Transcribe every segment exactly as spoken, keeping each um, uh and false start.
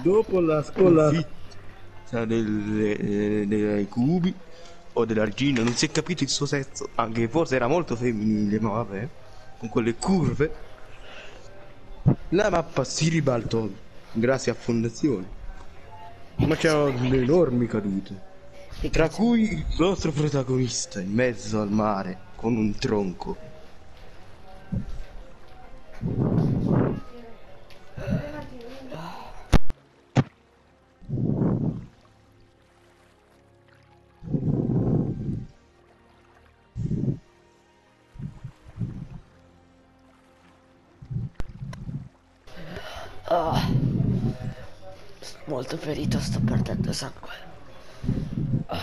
dopo la sconfitta dei, dei cubi o dell'argilla, non si è capito il suo sesso, anche forse era molto femminile, ma vabbè, con quelle curve, la mappa si ribaltò grazie a fondazioni, ma c'erano delle enormi cadute, tra cui il nostro protagonista in mezzo al mare con un tronco. Oh, molto ferito, sto perdendo sangue. Oh.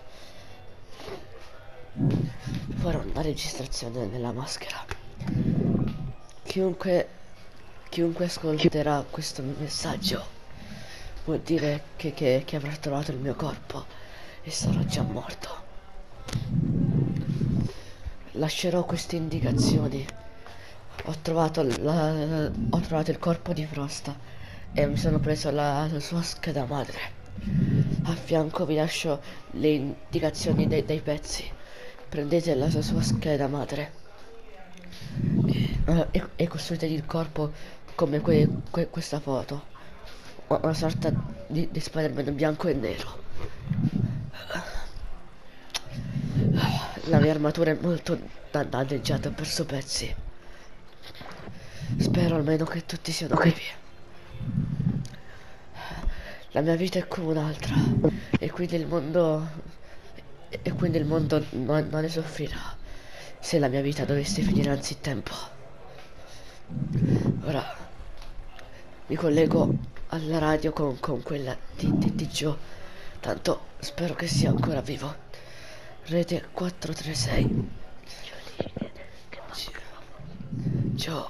Farò una registrazione nella maschera. Chiunque, chiunque ascolterà questo messaggio vuol dire che, che, che avrà trovato il mio corpo e sarò già morto. Lascerò queste indicazioni. Ho trovato, la, ho trovato il corpo di Frosta e mi sono preso la, la sua scheda madre. A fianco vi lascio le indicazioni dei, dei pezzi. Prendete la sua scheda madre e, e, e costruite il corpo come que, que, questa foto. Una sorta di, di Spider-Man bianco e nero. La mia armatura è molto danneggiata, ho perso pezzi. Spero almeno che tutti siano vivi. La mia vita è come un'altra e quindi il mondo e quindi il mondo non, non ne soffrirà se la mia vita dovesse finire anzitempo. Ora mi collego alla radio con, con quella di, di, di Joe, tanto spero che sia ancora vivo. Rete quattro tre sei. Joe,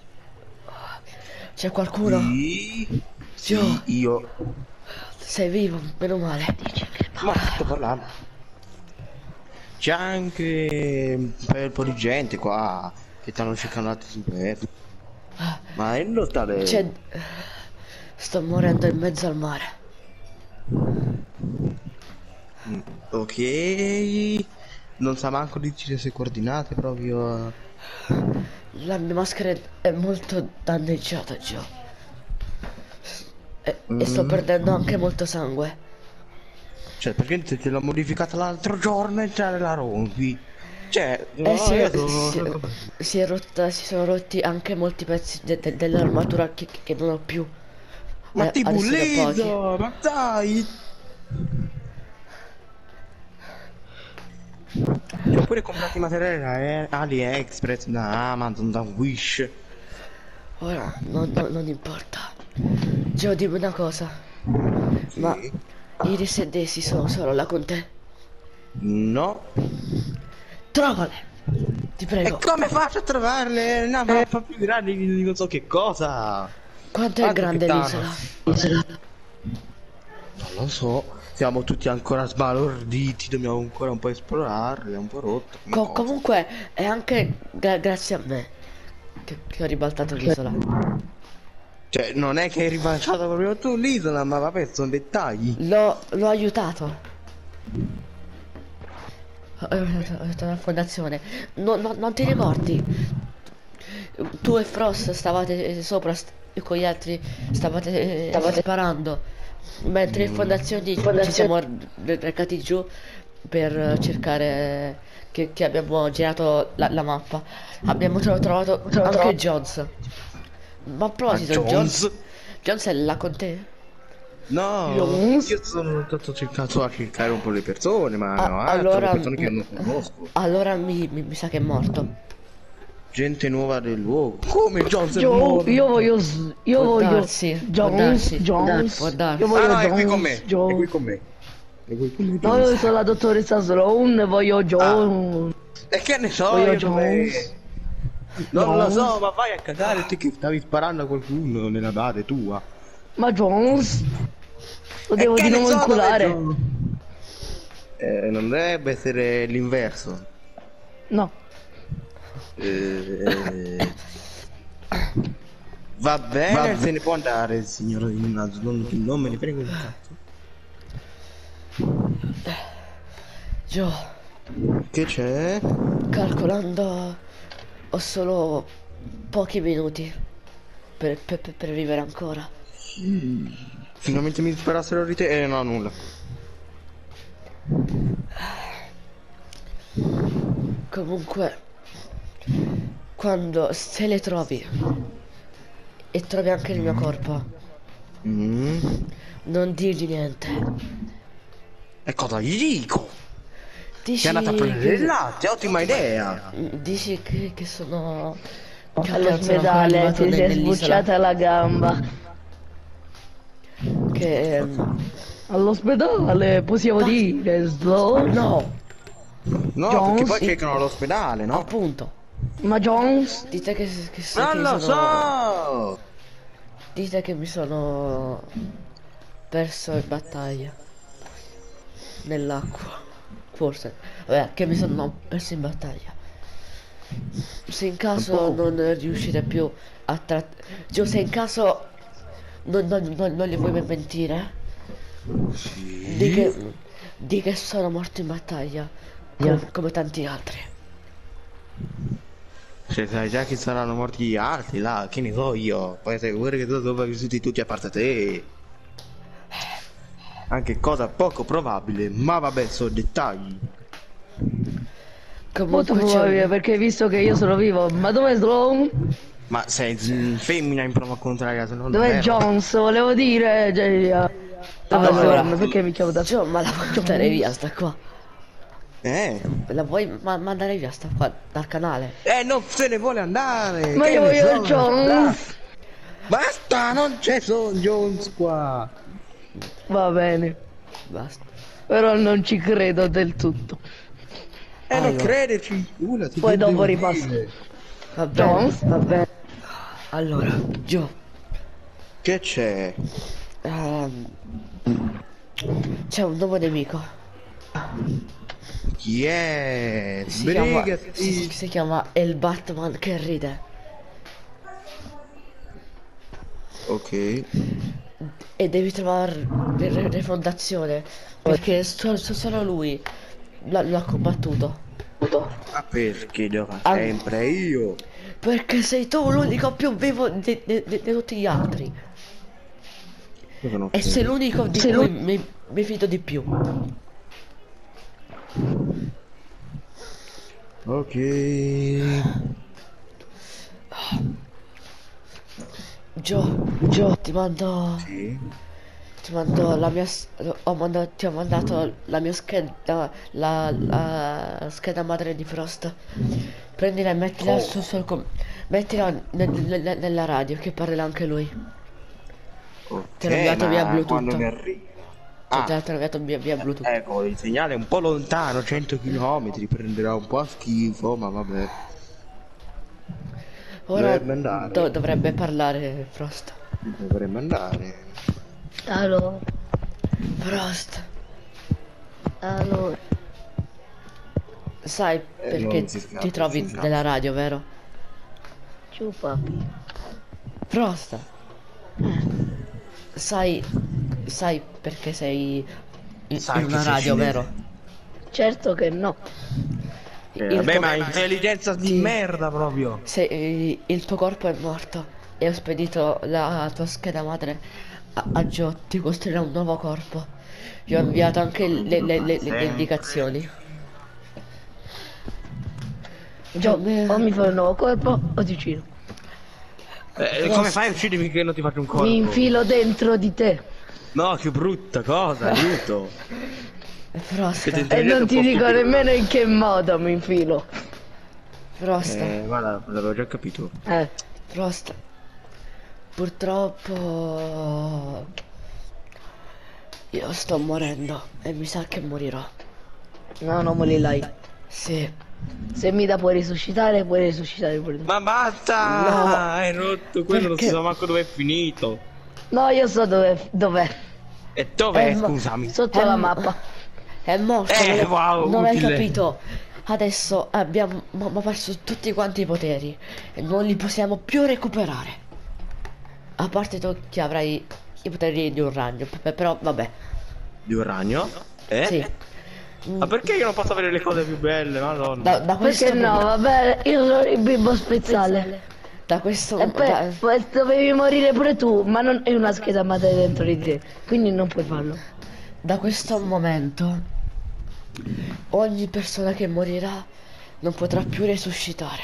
c'è qualcuno? Sì, Joe, sì, io. sei vivo, meno male. Ma sto parlando. C'è anche un bel po' di gente qua che stanno cercando altri superbi. Ma in realtà le... C'è... Sto morendo in mezzo al mare. Mm, ok. Non sa manco di dire se coordinate proprio. La mia maschera è molto danneggiata, Joe. E, Mm. e sto perdendo anche molto sangue. Cioè, perché te l'ho modificata l'altro giorno e già la rompi? Cioè, Eh, no, si, io è, sono... si, si è rotta, si sono rotti anche molti pezzi de, de, dell'armatura che, che non ho più. Ma Eh, ti adesso ne ho pochi. bullizzo, ma dai! Ti ho pure comprato i materiali da eh, AliExpress, da Amazon, da Wish. Ora, non, non, non importa. Joe, dimmi una cosa. Sì. Ma Iris e Daisy sono solo là con te? No. Trovale! Ti prego. E come faccio a trovarle? Una mappa più grande di non so che cosa. Quanto è Altro grande che l'isola? Non lo so. Siamo tutti ancora sbalorditi, dobbiamo ancora un po' esplorarle, è un po' rotto. come Co- cosa. comunque è anche gra- grazie a me che, che ho ribaltato l'isola. Cioè, non è che hai ribaltato proprio tu l'isola, ma vabbè, sono dettagli. L'ho l'ho aiutato. Ho aiutato la fondazione. No- no- non ti ricordi? Tu e Frost stavate sopra st- con gli altri, stavate, stavate sparando. Mentre in fondazioni ci siamo recati giù per cercare che, che abbiamo girato la, la mappa. Abbiamo tro- trovato anche Jones. Ma a proposito, Ma Jones, Jones? Jones è là con te? No, Jones? io sono stato cercato a cercare un po' le persone, ma Ah, no, allora, altro persone che non conosco. allora mi, mi, mi sa che è morto. Gente nuova del luogo. Come Jones è Io, morto? io voglio, s- io Può voglio darsi, può Jones, darsi, Jones, può darsi. io voglio Ah no, è qui con Jones, me. È qui Jones. con me. È qui con me. No, io sono la dottoressa Sloan, voglio Jones, E che ne so voglio io dove... Jones. Non lo Jones. so, ma vai a cagare te che stavi sparando a qualcuno nella base tua. Ma Jones, lo E devo che di ne nuovo so dove inculare. Jones? Eh, non dovrebbe essere l'inverso. No, Eh... Va bene, Va se ne può andare il signor Inazzo, non, non me ne frega un cazzo. Gio, che c'è? Calcolando, ho solo pochi minuti per, per, per, per vivere ancora. Mm. Finalmente mi disparassero di te e no, nulla. Comunque, quando se le trovi e trovi anche il mio corpo, Mm. non dirgli niente. E cosa gli dico? Dici Sei andata a prendere il che, latte, ottima idea. dici che, che sono che appena sono All'ospedale arrivato ti ne- sei nell'isola, sbucciata la gamba. che ehm, All'ospedale possiamo dire slow. no, No, Jones? perché poi cercano all'ospedale, no? appunto, Ma Jones? dite che, che, so- che Non mi lo sono so! dite che mi sono perso in battaglia nell'acqua, forse, vabbè, che mi sono perso in battaglia. Se in caso Un po'. non riuscite più a trattare, cioè, se in caso non, non, non, non li vuoi mentire, Sì. di che, di che sono morto in battaglia com- come tanti altri. Se sai già che saranno morti gli altri là, che ne so io. Poi sai pure che tu sono vissuti tutti a parte te. Anche cosa poco probabile, ma vabbè, sono dettagli. Molto Comunque c'è probabile un- perché visto che io sono vivo. Ma dov'è Sloan? Ma sei z- femmina in prova contraria, se non Dov'è vero? Jones? Volevo dire. Cioè, dov'è Allora, Sloan? Perché mi chiamo da Gio, ma la vuoi mandare via sta qua? Eh. La vuoi ma- mandare via sta qua dal canale? Eh, non se ne vuole andare. Ma che io ne voglio so, Jones. Basta, non c'è Son Jones qua. Va bene. Basta. Però non ci credo del tutto. Eh, non Allora. crederci. Una, ti Poi che dopo devo ripasso. dire? Va bene. Jones? Va bene. Allora, Gio, Che c'è? ehm, c'è un nuovo nemico. Chi è? Si chiama, Sbrigati. si, si chiama il Batman che ride. Ok. E devi trovare le, le- le fondazioni. Perché so- so- solo lui l'ha l'ha combattuto. Ma perché devo fare Ah. sempre io? Perché sei tu l'unico più vivo di, di- di- di tutti gli altri. Io sono E sei l'unico di Sei cui mi, mi fido di più. Ok. Gio, Gio, ti mando. Sì. Ti mando la mia. s- Ho mandato, ti ho mandato la mia scheda. La, la scheda madre di Frost. Prendila e mettila Oh. su, sul com- mettila nel- nel- nella radio che parlerà anche lui. Ok, Ti ho inviato via ma Bluetooth. quando mi arriva. Ti ho Ah, già ti ho inviato via, via Bluetooth. ecco, il segnale è un po' lontano, cento chilometri, prenderà un po' a schifo, ma vabbè. Ora dovrebbe andare. do- dovrebbe parlare Frost. Dovremmo andare. Allora. Frost, Allora. sai Eh, perché non si scappa, ti trovi si scappa. nella radio, vero? Ciao papi. Frost, sai, sai perché sei in, Sai in che una sei radio, cinese. vero? Certo che no. Eh, Il vabbè, tuo- ma intelligenza di Sì. merda proprio. Se il, il tuo corpo è morto e ho spedito la tua scheda madre a, a Joe, ti costruirà un nuovo corpo. Gli ho inviato anche le, le- le- le- le indicazioni. Gio, me- o mi fai un nuovo corpo o ti uccido. Eh, come fai a uccidermi che non ti faccio un corpo? Mi infilo dentro di te. No, che brutta cosa, aiuto. Frost, Siete E non ti un po' dico stupido. nemmeno in che modo mi infilo. Frost, Eh, guarda, l'avevo già capito. Eh. Frost. Purtroppo io sto morendo e mi sa che morirò. No, non morirai. Sì, Se mi da puoi risuscitare, puoi risuscitare pure tu. Ma basta! No. Hai rotto, quello non si Perché? sa manco dove è finito. No, io so dove dov'è. E dov'è, Eh, ma- scusami? Sotto Eh, la ma- mappa. è morto, Eh, non, hai- wow, non hai utile. capito. Adesso abbiamo ma- ma perso tutti quanti i poteri e non li possiamo più recuperare. A parte tu che avrai i poteri di un ragno, p- però vabbè. Di un ragno? Eh? Sì. Ma perché io non posso avere le cose più belle, madonna? Da, da questo Perché no, vabbè, io sono il bimbo speziale. Da questo E poi da, poi dovevi morire pure tu, ma non è una scheda madre dentro di te, quindi non puoi farlo. da questo momento ogni persona che morirà non potrà più resuscitare.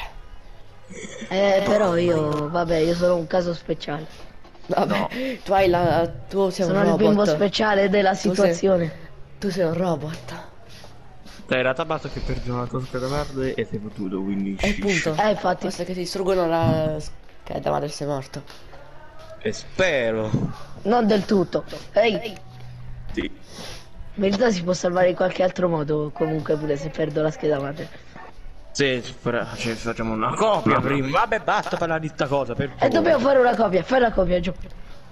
Eh, però io, vabbè, io sono un caso speciale. Vabbè, tu hai la. Tu sei un Sono il bimbo robot. speciale della Tu sei- situazione. Tu sei un robot. Dai, in realtà basta che perdi una tua scheda verde e sei fottuto, quindi... E punto. Eh, infatti. Basta che ti distruggono la scheda madre e sei morto. E spero. Non del tutto. Ehi, Sì. in verità si può salvare in qualche altro modo, comunque pure se perdo la scheda madre. Sì, però ci facciamo una copia prima. Vabbè, basta parlare di sta cosa, per E favore. dobbiamo fare una copia, fai la copia, giù.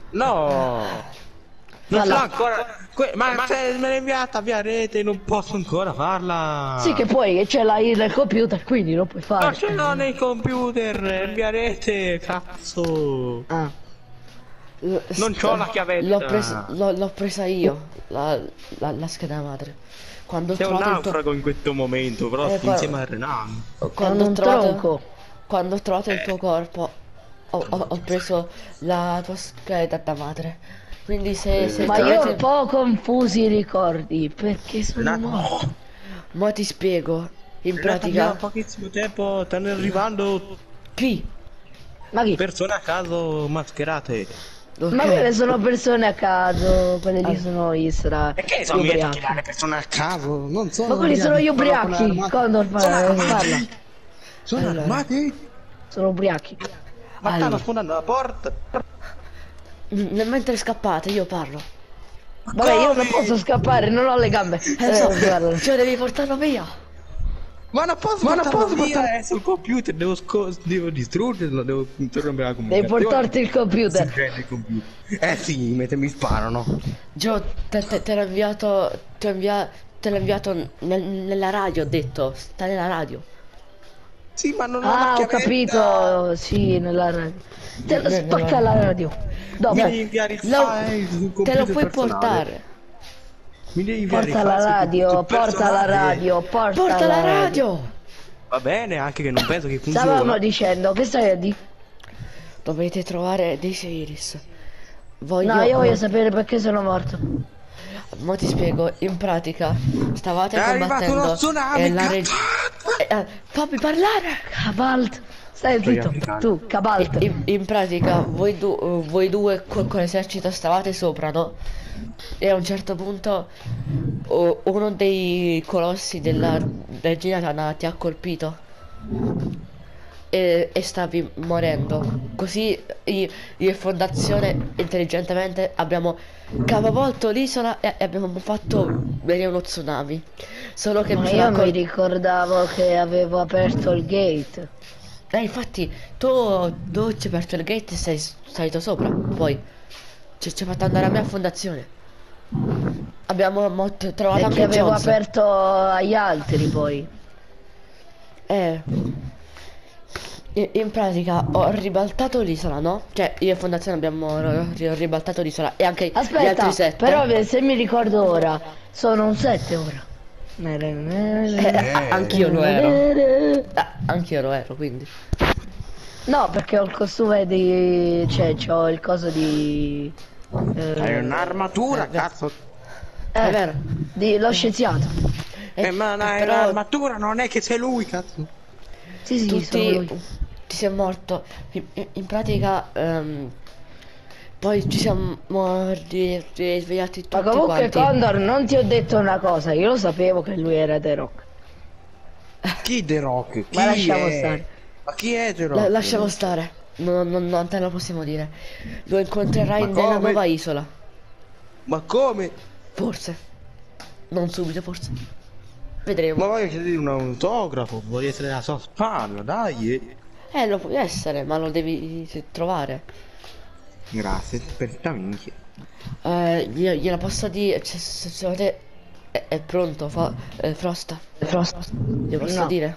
No! Non Falla. so ancora... Que- ma se me l'hai inviata via rete, non posso ancora farla! Sì che puoi, che ce l'hai nel computer, quindi lo puoi Ma fare. ce l'ho nei computer, via rete, cazzo! Ah, L- Non c'ho la chiavetta. L'ho presa, l'ho, l'ho presa io, la, la, la scheda madre. Quando ho Sei un trovato il tuo- naufrago in questo momento, però Eh, sti guarda- insieme a Renan. quando è ho un trovato, tronco. quando ho trovato il tuo corpo, ho, ho- ho preso la tua scheda madre. Quindi se, se Ma ti io avete- ho un po' confusi i ricordi, perché sono Renato, morto. no! Mo ti spiego. In Renato, abbiamo pratica, pochissimo tempo, stanno arrivando chi? Ma chi? persone a caso mascherate. Ok. Ma quelle sono persone a caso, quelle lì Ah. sono Isra. E che gli sono miei ubriachi. le persone a caso? Non sono Ma quelli sono gli ubriachi, Condor Sono parla. armati! Sono Allora. armati! Sono ubriachi. Ma stanno sfondando la porta! Mm, mentre scappate io parlo. Vabbè, io non Come? posso scappare, non ho le gambe. Eh, so, Eh, guarda. cioè devi portarlo via. Ma non posso Ma non portarlo posso via, portarlo- è sul computer, devo, sco- devo distruggerlo, devo interrompere la Devi comunicazione. portarti il computer. Si prende il computer. Eh sì, mentre mi sparano. Gio, te, te, te l'ho inviato. Te l'ho invia- te l'ho inviato nel- nella radio, ho detto. Sta nella radio. Sì, ma non ho la Ah, ho chiavetta. capito. Sì, nella radio. Te lo Ne- spacca nella- la radio. Dopo. Mi devi inviare il Lo- file sul te computer lo puoi personale. portare. Mi devi inviare Porta il la file sul radio, computer porta la personale. radio, porta, Porta la radio. Va bene, anche che non penso che funzioni. Stavamo dicendo, che stai a dire? Dovete trovare dei Iris. Voglio. No, io voglio sapere perché sono morto. Mo ti spiego, in pratica stavate È arrivato combattendo uno tsunami, e la cazzo! reg- eh, eh, fammi parlare! Cabalt. Stai zitto. Tu, Cabalt. In, in pratica voi, du- voi due co- con l'esercito stavate sopra, no? E a un certo punto o- uno dei colossi della regina ti ha colpito e, e stavi morendo. Così io, io e Fondazione intelligentemente abbiamo capovolto l'isola e, e abbiamo fatto venire uno tsunami. Solo che Ma bisogna io mi col- ricordavo che avevo aperto il gate. Eh, infatti, tu, tu ci hai aperto il gate e sei s- salito sopra. Poi ci ci hai fatto andare a me a fondazione. Abbiamo mo- t- trovato Perché anche avevo Jones. aperto agli altri poi. Eh. In, in pratica ho ribaltato l'isola, no? Cioè, io e fondazione abbiamo ri- ri- ribaltato l'isola e anche gli Aspetta, altri sette. però eh, se mi ricordo ora, sono un sette ora. Eh, anch'io lo ero. Ah, anch'io lo ero, quindi. No, perché ho il costume di... cioè, c'ho il coso di... eh, Hai un'armatura, Eh, cazzo. eh, È vero. di... l'ho scienziato. Eh, ma no, hai però un'armatura, non è che sei lui, cazzo. Sì, sì, sono tutti lui. ti sei morto. In, in- in pratica ehm, poi ci siamo ri- risvegliati tutti Ma comunque quanti. Condor, non ti ho detto una cosa, io lo sapevo che lui era The Rock. Chi The Rock? Chi Ma lasciamo è? stare. Ma chi è The Rock? La- lasciamo stare. Non, non, non te lo possiamo dire. Lo incontrerai Ma nella come? nuova isola. Ma come? Forse. Non subito, forse. Ma Vedremo. voglio chiedere un autografo, voglio essere la sua spalla, dai. Eh, lo puoi essere, ma lo devi trovare. Grazie, per sta minchia. Eh, gliela gliela posso dire. Cioè, se, se volete. È, è pronto, fa, eh, Frosta. Frosta. Glielo posso No. dire?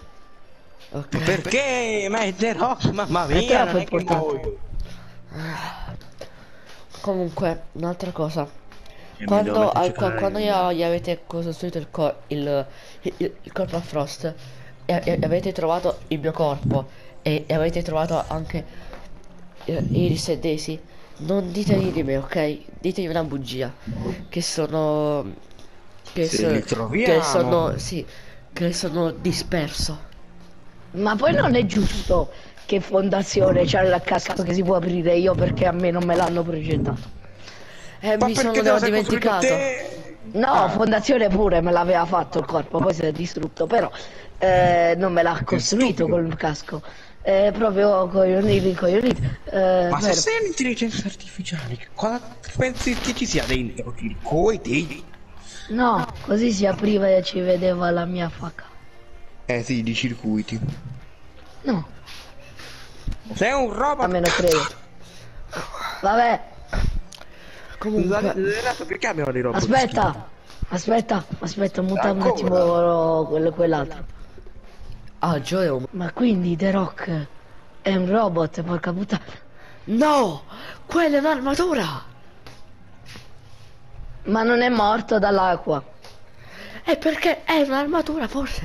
Ok. Perché? Ma è The Rock, mamma È mia, troppo non è che importante. muoio. Comunque, un'altra cosa. E mi devo Quando, mettere a al- qua- cercare- quando gli gli avete costruito il, co- il, il- il corpo a Frost e, e avete trovato il mio corpo e, e avete trovato anche eh, Iris e Daisy, non ditegli di me, ok? Ditegli una bugia. Che sono... Che, Se so- li che troviamo. sono... Sì, che sono disperso. Ma poi non è giusto che Fondazione c'ha la casca che si può aprire io perché a me non me l'hanno progettato. Eh, Ma mi sono perché te lo sei dimenticato. costruito te? No, Fondazione pure me l'aveva fatto il corpo, poi si è distrutto, però eh, non me l'ha costruito stupido. col casco. È proprio coglioniti, coglioniti. Eh, Ma se vero. sei un'intelligenza artificiale, che cosa pensi che ci sia dentro? Ti coi te? No, così si apriva e ci vedeva la mia facca. Eh sì, di circuiti. No, Sei un robot. a me non credo. Vabbè, Comunque, Scusate, perché abbiamo dei robot? aspetta, aspetta, aspetta, muta un Ancora? attimo quello, quell'altro. ah, Joe è un... Ma quindi The Rock è un robot, porca puttana. No! Quella è un'armatura! Ma non è morto dall'acqua. È perché è un'armatura, forse.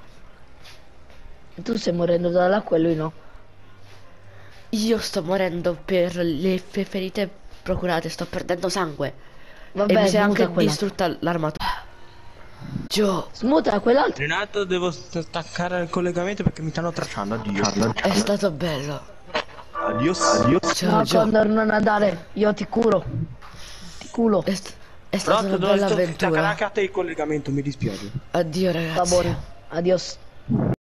Tu stai morendo dall'acqua e lui no. Io sto morendo per le fe- ferite procurate, sto perdendo sangue. Vabbè, e mi si è smuta anche quella. distrutta l'armatura. Joe, Smuta quell'altro. Renato, devo staccare il collegamento perché mi stanno tracciando. Addio. è stato bello. Adios. Adios. Ciao, No, Joe. Condor, non andare, io ti curo. Ti culo. È, st- è stata Pronto, una devo bella staccare avventura. anche a te il collegamento, mi dispiace. Addio, ragazzi. Favore. Adios.